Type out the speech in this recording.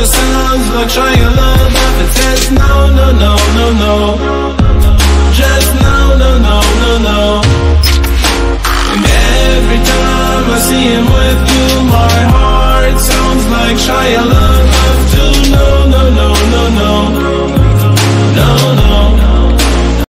just sounds like Shia LaBeouf. It says no, no, no, no, no. Just no, no, no, no, no. And every time I see him with you, my heart sounds like Shia LaBeouf.